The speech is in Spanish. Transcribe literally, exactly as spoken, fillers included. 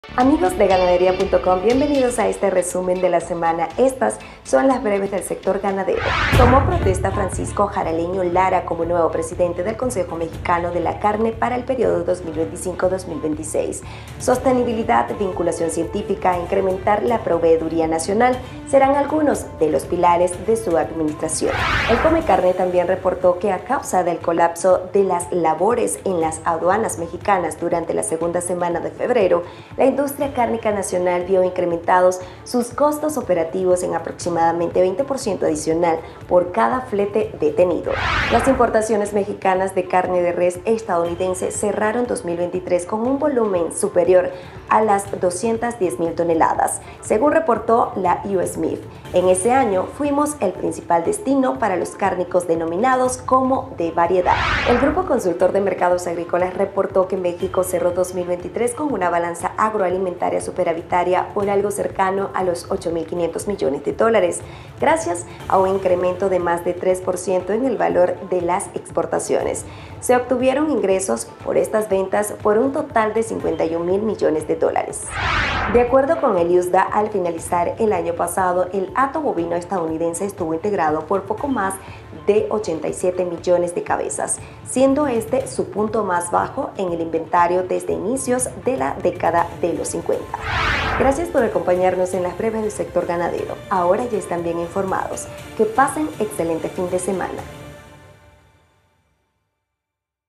Amigos de ganadería punto com, bienvenidos a este resumen de la semana. Estas son las breves del sector ganadero. Tomó protesta Francisco Jaramillo Lara como nuevo presidente del Consejo Mexicano de la Carne para el periodo dos mil veinticinco a dos mil veintiséis. Sostenibilidad, vinculación científica e incrementar la proveeduría nacional serán algunos de los pilares de su administración. El Comecarne también reportó que a causa del colapso de las labores en las aduanas mexicanas durante la segunda semana de febrero, la industria cárnica nacional vio incrementados sus costos operativos en aproximadamente veinte por ciento adicional por cada flete detenido. Las importaciones mexicanas de carne de res estadounidense cerraron dos mil veintitrés con un volumen superior a las doscientas diez mil toneladas, según reportó la U S M I F. En ese año fuimos el principal destino para los cárnicos denominados como de variedad. El Grupo Consultor de Mercados Agrícolas reportó que México cerró dos mil veintitrés con una balanza agroalimentaria superavitaria por algo cercano a los ocho mil quinientos millones de dólares, gracias a un incremento de más de tres por ciento en el valor de las exportaciones. Se obtuvieron ingresos por estas ventas por un total de cincuenta y un mil millones de dólares. De acuerdo con el U S D A, al finalizar el año pasado, el hato bovino estadounidense estuvo integrado por poco más de ochenta y siete millones de cabezas, siendo este su punto más bajo en el inventario desde inicios de la década de los cincuenta. Gracias por acompañarnos en las breves del sector ganadero. Ahora ya están bien informados. Que pasen excelente fin de semana.